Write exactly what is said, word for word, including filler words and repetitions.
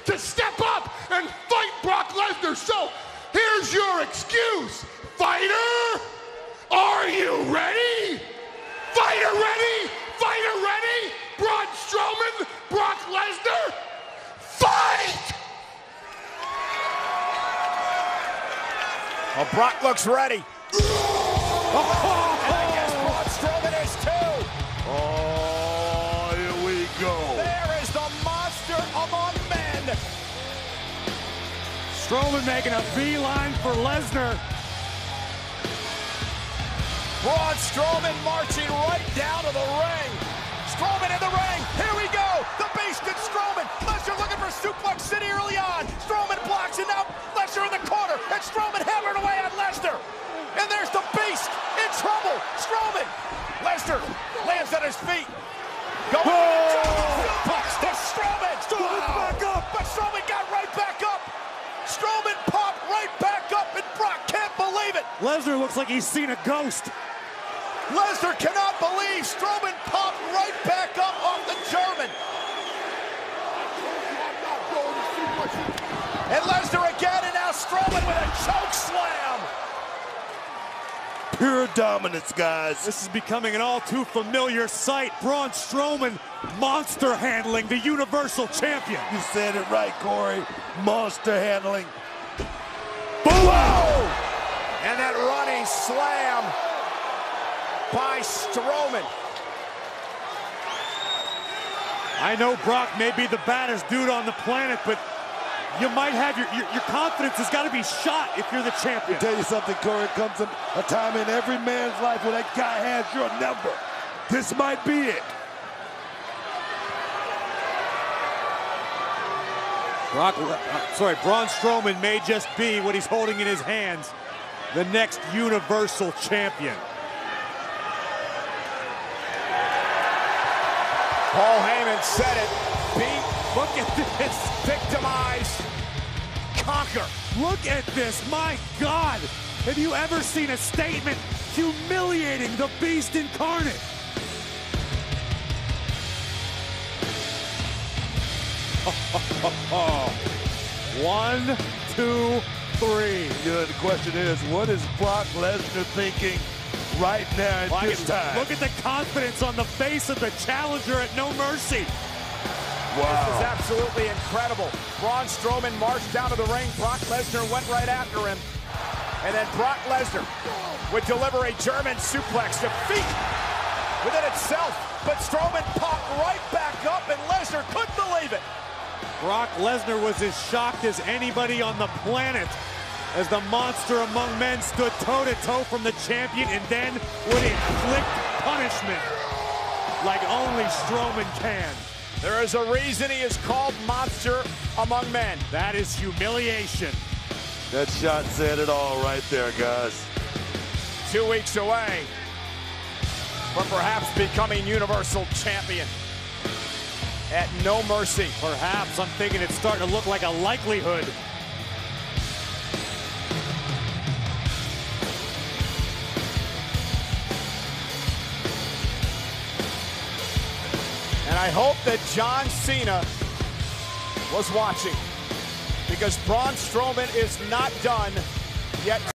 to step up and fight Brock Lesnar. So here's your excuse. Fighter, are you ready? Fighter ready? Fighter ready? Braun Strowman, Brock Lesnar, fight! Well, Brock looks ready. Oh, and I guess Braun Strowman is too. Oh, here we go. There is the monster among men. Strowman making a beeline for Lesnar. Braun Strowman marching right down to the ring. Strowman in the ring. Here we go. The Beast and Strowman. Lesnar looking for Suplex City early on. Strowman blocks it now. Lesnar in the corner. And Strowman hammering away on Lesnar. And there's the Beast in trouble. Strowman. Lesnar lands on his feet. Going suplex to Strowman. Strowman back up. But Strowman got right back up. Strowman popped right back up. And Brock can't believe it. Lesnar looks like he's seen a ghost. Lesnar cannot believe Strowman popped right back up off the German. And Lesnar again, and now Strowman with a choke slam. Pure dominance, guys. This is becoming an all too familiar sight. Braun Strowman monster handling the Universal Champion. You said it right, Corey. Monster handling. Boom! Whoa! And that running slam by Strowman. I know Brock may be the baddest dude on the planet, but you might have your, your, your confidence has got to be shot if you're the champion. I'll tell you something, Corey, it comes a time in every man's life where that guy has your number. This might be it. Brock, uh, sorry, Braun Strowman may just be what he's holding in his hands, the next Universal Champion. Paul Heyman said it. Beat, look at this. Victimize, conquer. Look at this, my God. Have you ever seen a statement humiliating the Beast incarnate? One, two, three. You know, the question is, what is Brock Lesnar thinking right now at Look this at, time? look at the confidence on the face of the challenger at No Mercy. Wow. This is absolutely incredible. Braun Strowman marched down to the ring. Brock Lesnar went right after him. And then Brock Lesnar would deliver a German suplex defeat within itself. But Strowman popped right back up, and Lesnar couldn't believe it. Brock Lesnar was as shocked as anybody on the planet as the monster among men stood toe-to-toe from the champion and then would inflict punishment like only Strowman can. There is a reason he is called Monster Among Men. That is humiliation. That shot said it all right there, guys. Two weeks away from perhaps becoming Universal Champion at No Mercy. Perhaps, I'm thinking it's starting to look like a likelihood. And I hope that John Cena was watching, because Braun Strowman is not done yet.